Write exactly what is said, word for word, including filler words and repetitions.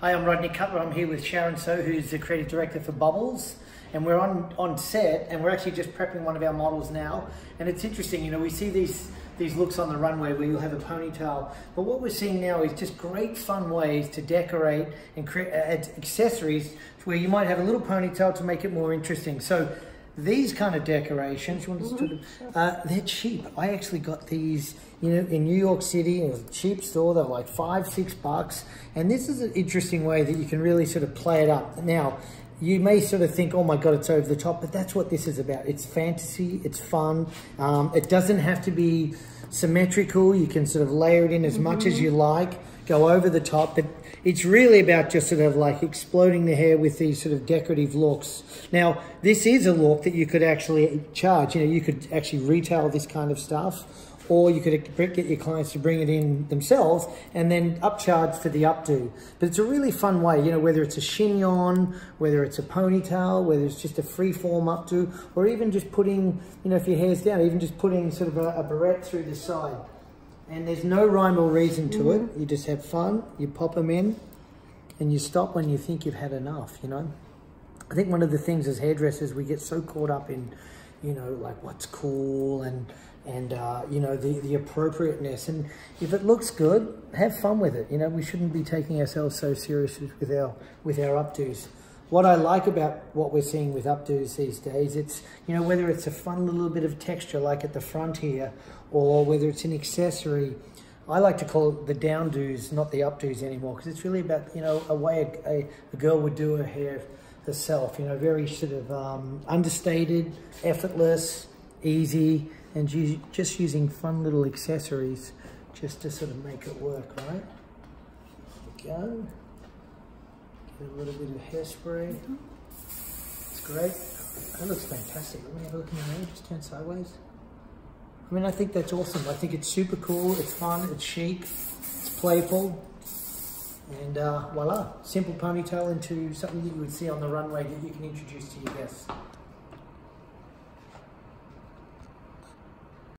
Hi, I'm Rodney Cutler. I'm here with Sharon, so who's the creative director for Bubbles, and we're on on set, and we're actually just prepping one of our models now. And it's interesting, you know, we see these these looks on the runway where you'll have a ponytail, but what we're seeing now is just great fun ways to decorate and create add accessories where you might have a little ponytail to make it more interesting. So these kind of decorations, you want to uh, they're cheap. I actually got these, you know, in New York City in a cheap store. They're like five, six bucks. And this is an interesting way that you can really sort of play it up. Now, you may sort of think, oh my God, it's over the top, but that's what this is about. It's fantasy, it's fun. Um, it doesn't have to be symmetrical. You can sort of layer it in as mm-hmm. much as you like, go over the top, but it's really about just sort of like exploding the hair with these sort of decorative looks. Now, this is a look that you could actually charge. You know, you could actually retail this kind of stuff, or you could get your clients to bring it in themselves and then upcharge for the updo. But it's a really fun way, you know, whether it's a chignon, whether it's a ponytail, whether it's just a free form updo, or even just putting, you know, if your hair's down, even just putting sort of a, a barrette through the side. And there's no rhyme or reason to mm-hmm. it. You just have fun, you pop them in, and you stop when you think you've had enough, you know. I think one of the things as hairdressers, we get so caught up in, you know, like what's cool and, and uh, you know, the, the appropriateness. And if it looks good, have fun with it. You know, we shouldn't be taking ourselves so seriously with our, with our updos. What I like about what we're seeing with updos these days, it's, you know, whether it's a fun little bit of texture like at the front here, or whether it's an accessory. I like to call it the downdos, not the updos anymore, because it's really about, you know, a way a, a, a girl would do her hair herself, you know, very sort of um, understated, effortless, easy, and ju just using fun little accessories just to sort of make it work, right? There we go. Get a little bit of hairspray. It's great. That looks fantastic. Let me have a look in the mirror. Just turn sideways. I mean, I think that's awesome. I think it's super cool. It's fun. It's chic. It's playful. And uh, voila, simple ponytail into something that you would see on the runway that you can introduce to your guests.